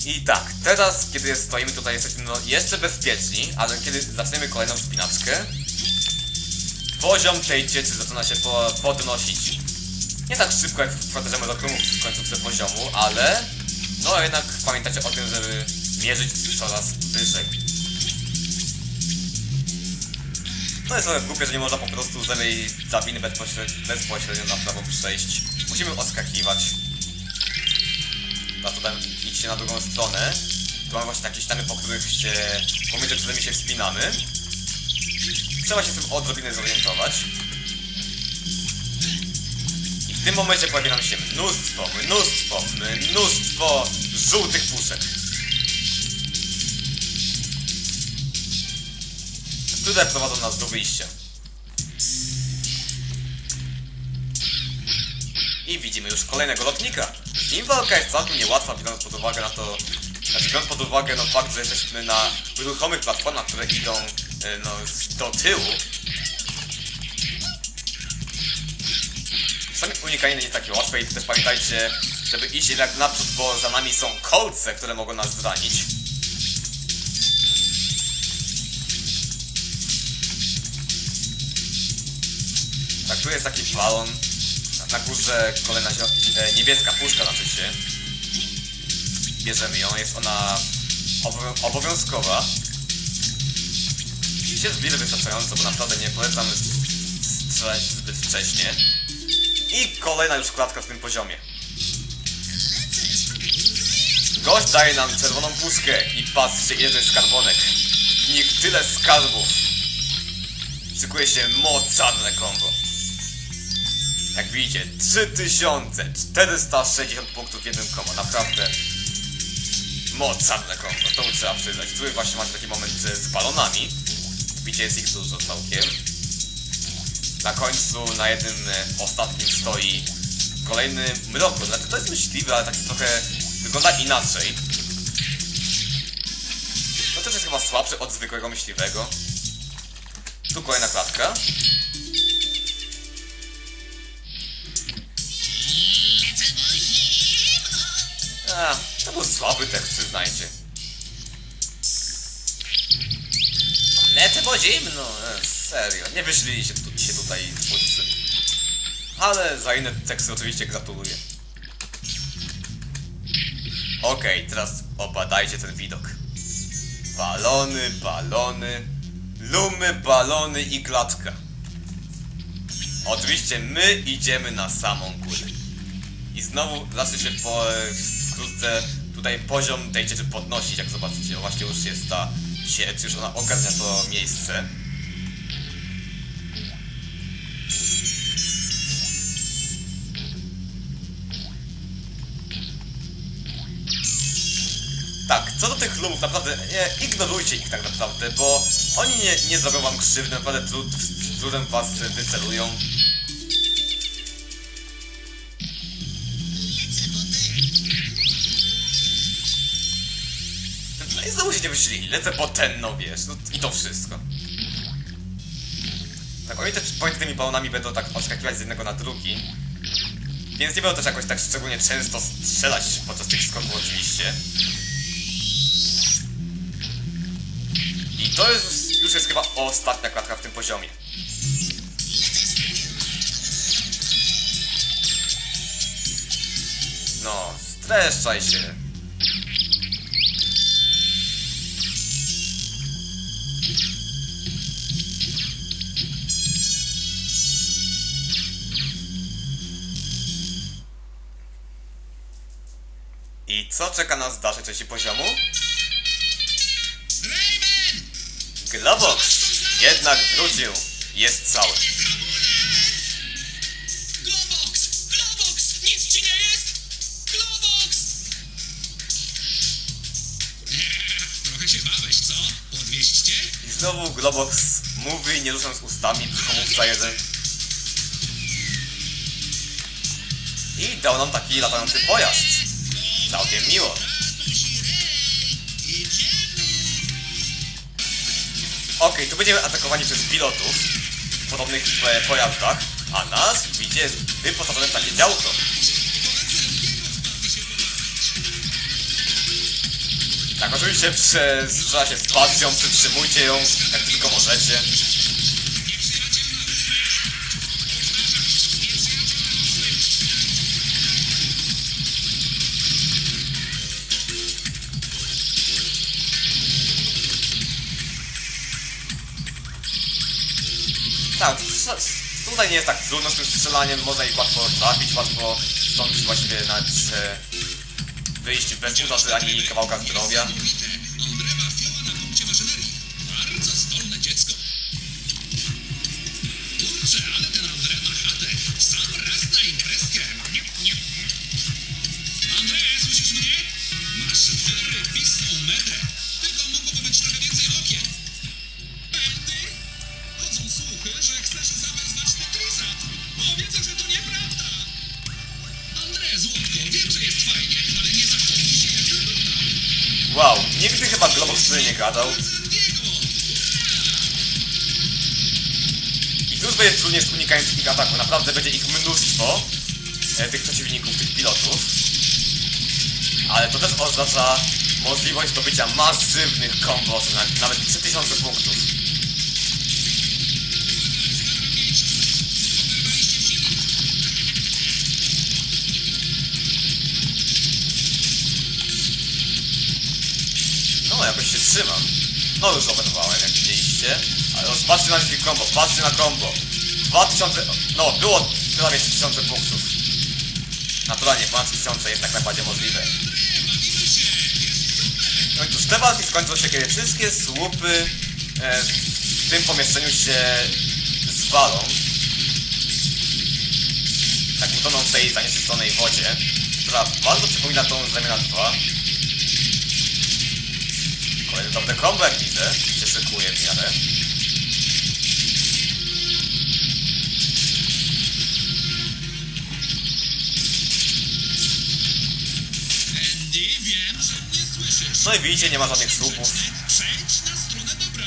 I tak, teraz kiedy stoimy tutaj, jesteśmy no jeszcze bezpieczni, ale kiedy zaczniemy kolejną wspinaczkę, poziom tej cieczy zaczyna się podnosić. Nie tak szybko jak w Quarterze Mroku w końcówce poziomu, ale no jednak pamiętajcie o tym, żeby mierzyć coraz wyżej. To jest trochę głupie, że nie można po prostu z lewej drabiny bezpośrednio na prawo przejść. Musimy odskakiwać. No to tam idźcie na drugą stronę. Tu mamy właśnie takie ściany, po pomiędzy którymi się wspinamy. Trzeba się z tym odrobinę zorientować. I w tym momencie pojawi nam się mnóstwo żółtych puszek, które prowadzą nas do wyjścia. I widzimy już kolejnego lotnika. Z nim walka jest całkiem niełatwa, biorąc pod uwagę fakt, że jesteśmy na ruchomych platformach, które idą do tyłu. Same unikanie nie jest takie łatwe i też pamiętajcie, żeby iść jednak naprzód, bo za nami są kolce, które mogą nas zranić. Tak, tu jest taki balon. Na górze kolejna niebieska puszka, znaczy się. Bierzemy ją, jest ona obowiązkowa. Się zbliży wystarczająco, bo naprawdę nie polecam strzelać zbyt wcześnie. I kolejna już klatka w tym poziomie. Gość daje nam czerwoną puszkę i patrzcie, ile to jest skarbonek. W nich tyle skarbów. Szykuje się mocarne kombo. Jak widzicie, 3460 punktów w jednym kombo. Naprawdę mocarne kombo, to mu trzeba przyznać. Tu właśnie macie taki moment z balonami. Widzicie, jest ich dużo całkiem. Na końcu, na jednym ostatnim stoi kolejny mroko. Znaczy to jest myśliwy, ale taki trochę wygląda inaczej. No też jest chyba słabszy od zwykłego myśliwego. Tu kolejna klatka. To był słaby tekst, przyznajcie. Lecę bo zimno, serio, nie wyszli się tutaj twórcy. Ale za inne teksty oczywiście gratuluję. Okej, teraz obadajcie ten widok. Balony, lumy, balony i klatka. Oczywiście my idziemy na samą górę. I znowu zacznie się wkrótce tutaj poziom tej cieczy podnosić, jak zobaczycie. Właśnie już jest ta ciecz, już ona ogarnia to miejsce. Tak, co do tych lumów, naprawdę nie ignorujcie ich tak naprawdę, bo oni nie zrobią wam krzywdy, naprawdę trudem was wycelują. No i znowu się nie wyślili, lecę po ten, no wiesz, no i to wszystko. Tak, oni też pomiędzy tymi balonami będą tak odskakiwać z jednego na drugi. Więc nie będą też jakoś tak szczególnie często strzelać podczas tych skoków oczywiście. I to już jest chyba ostatnia klatka w tym poziomie. No, streszczaj się. I co czeka nas w dalszej części poziomu? Globox jednak wrócił. Jest cały. Globox! Nic ci nie jest? Globox! Trochę się bałeś, co? Podwieźć cię? I znowu Globox mówi, nie ruszając ustami, przy komórce jeden. I dał nam taki latający pojazd. Całkiem miło. Okej, tu będziemy atakowani przez pilotów w podobnych pojazdach, a nas widzicie wyposażone w takie działko. Tak, oczywiście trzeba się spacją, przytrzymujcie ją jak tylko możecie. Tak, tutaj nie jest tak trudno z tym strzelaniem, można ich łatwo trafić, łatwo stąd właściwie nawet wyjść bez utraty ani kawałka zdrowia. André ma fioła na punkcie maszynerii. Bardzo zdolne dziecko. Kurczę, ale ten André ma chatę. W sam raz na imprezkę. Nie. André, słyszysz mnie? Masz wyrybistą metę. Tylko mogłoby być trochę więcej okien. Andy? Chodzą słuchy, że chcesz zawezwać Tetrisa. Powiedzą, że to nieprawda. André, złotko, wiem, że jest fajnie, ale nie zachowuj się jak robota. Wow, nigdy chyba Globox tyle nie gadał. I tu już będzie trudniej z unikaniem tych ataków, naprawdę będzie ich mnóstwo, tych przeciwników, tych pilotów. Ale to też oznacza możliwość zdobycia masywnych kombos, nawet 3000 punktów. No, jakoś się trzymam. No, już oberwałem, jak widzieliście. Ale już patrzcie na ich combo, patrzcie na combo. 2000... No, było prawie 3000 punktów. Naturalnie, ponad 3000 jest tak najbardziej możliwe. No i cóż, te walki skończą się, kiedy wszystkie słupy w tym pomieszczeniu się zwalą. Tak utoną w tej zanieczyszczonej wodzie, która bardzo przypomina tą z Ramiona 2. Kolejny dobre combo, jak widzę, się szykuje w miarę. Andy, wiem, że mnie słyszysz. No i widzicie, nie ma żadnych słupów. Przejdź na stronę dobra.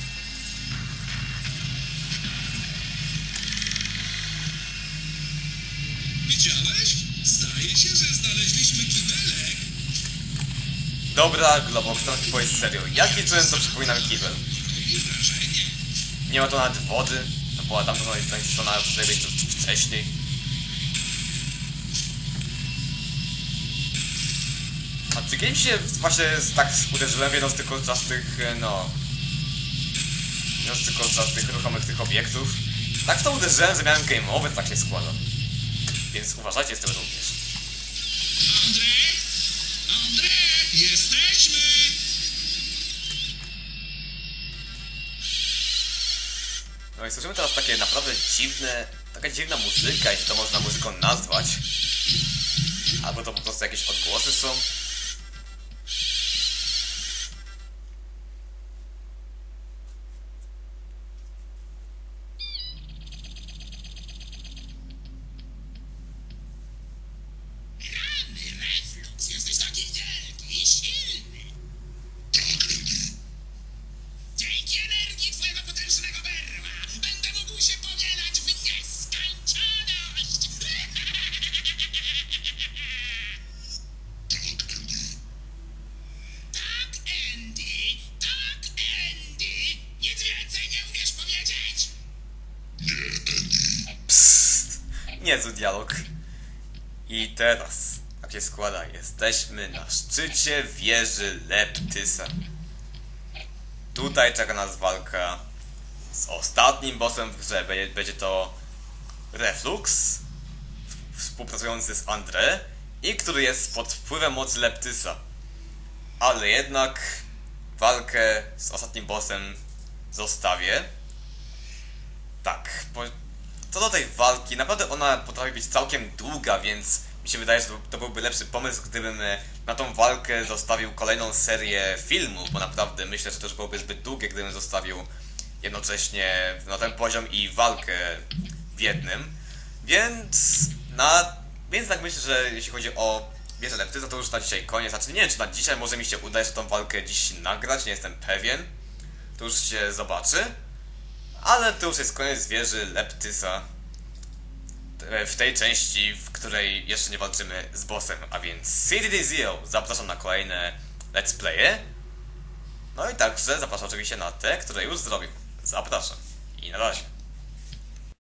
Widziałeś? Zdaje się, że znaleźliśmy kibelek. Dobra, Globox, teraz mi powiedz serio. Jak liczyłem, to przypomina mi kibel. Robi wrażenie. Nie ma to nawet wody, no była tam zanieczyszczona już wcześniej. A czy kiedyś się właśnie tak uderzyłem w jedną z tych kolczastych, no... jedną z tych kolczastych, ruchomych tych obiektów? Tak w to uderzyłem, że miałem game over, tak się składa. Więc uważajcie z tym również. André, jesteśmy! No i słyszymy teraz takie naprawdę dziwne, taka dziwna muzyka, jeśli to można muzyką nazwać. Albo to po prostu jakieś odgłosy są. Reflux, jesteś taki wielki i silny. Dzięki energii twojego potężnego berła będę mógł się powielać w nieskończoność. Tak, Andy, tak, Andy. Nic więcej nie umiesz powiedzieć? Psst, niezły dialog. I teraz, jak się składa, jesteśmy na szczycie wieży Leptysa. Tutaj czeka nas walka z ostatnim bossem w grze. Będzie to Reflux, współpracujący z André i który jest pod wpływem mocy Leptysa. Ale jednak walkę z ostatnim bossem zostawię. Tak, co do tej walki, naprawdę ona potrafi być całkiem długa, więc mi się wydaje, że to byłby lepszy pomysł, gdybym na tą walkę zostawił kolejną serię filmów, bo naprawdę myślę, że to już byłoby zbyt długie, gdybym zostawił jednocześnie na ten poziom i walkę w jednym. Więc tak myślę, że jeśli chodzi o wieżę Leptysa, to już na dzisiaj koniec. Znaczy nie wiem, czy na dzisiaj może mi się uda jeszcze tą walkę dziś nagrać, nie jestem pewien. To już się zobaczy. Ale to już jest koniec wieży Leptysa w tej części, w której jeszcze nie walczymy z bossem, a więc CDDZO zapraszam na kolejne let's play'y. No i także zapraszam oczywiście na te, które już zrobił. Zapraszam. I na razie.